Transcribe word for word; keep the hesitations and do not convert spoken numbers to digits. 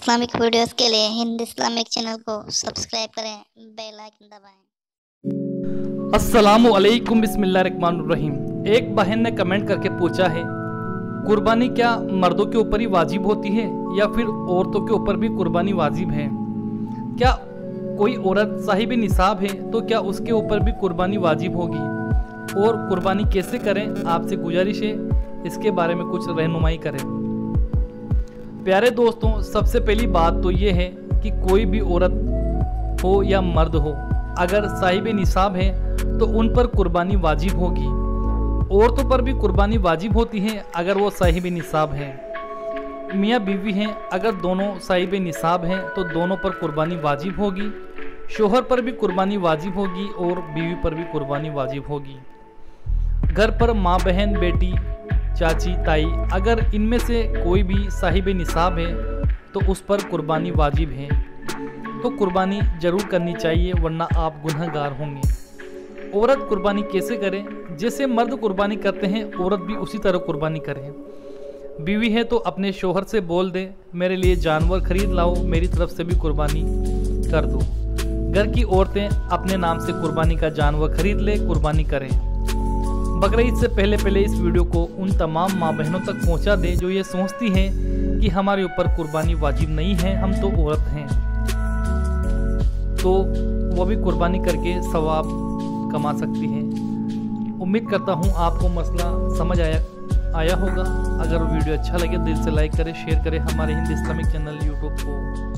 Islamic videos के लिए Hind Islamic channel को सब्सक्राइब करें, बेल आइकन दबाएं। अस्सलामु अलैकुम बिस्मिल्लाहिर्रहमानिर्रहीम। एक बहन ने कमेंट करके पूछा है, कुर्बानी क्या मर्दों के ऊपर ही वाजिब होती है या फिर औरतों के ऊपर भी कुर्बानी वाजिब है? क्या कोई औरत साहिब निसाब है तो क्या उसके ऊपर भी कुर्बानी वाजिब होगी? और कुर्बानी कैसे करें? आपसे गुजारिश है इसके बारे में कुछ रहनुमाई करें। प्यारे दोस्तों, सबसे पहली बात तो ये है कि कोई भी औरत हो या मर्द हो, अगर साहिब निसाब है तो उन पर कुर्बानी वाजिब होगी। औरतों पर भी कुर्बानी वाजिब होती है अगर वो साहिब निसाब है। मियाँ बीवी हैं, अगर दोनों साहिब निसाब हैं तो दोनों पर कुर्बानी वाजिब होगी। शोहर पर भी कुर्बानी वाजिब होगी और बीवी पर भी कुर्बानी वाजिब होगी। घर पर माँ, बहन, बेटी, चाची, ताई, अगर इनमें से कोई भी साहिब निसाब है तो उस पर कुर्बानी वाजिब है, तो कुर्बानी ज़रूर करनी चाहिए, वरना आप गुनहगार होंगे। औरत कुर्बानी कैसे करें? जैसे मर्द कुर्बानी करते हैं औरत भी उसी तरह कुर्बानी करें। बीवी है तो अपने शोहर से बोल दे, मेरे लिए जानवर खरीद लाओ, मेरी तरफ से भी कुर्बानी कर दो। घर की औरतें अपने नाम से कुर्बानी का जानवर खरीद ले, कुर्बानी करें। बकरीद से पहले पहले इस वीडियो को उन तमाम माँ बहनों तक पहुँचा दे जो ये सोचती हैं कि हमारे ऊपर कुर्बानी वाजिब नहीं है, हम तो औरत हैं, तो वो भी कुर्बानी करके सवाब कमा सकती हैं। उम्मीद करता हूँ आपको मसला समझ आया आया होगा। अगर वीडियो अच्छा लगे दिल से लाइक करें, शेयर करें हमारे हिंद इस्लामिक चैनल यूट्यूब को।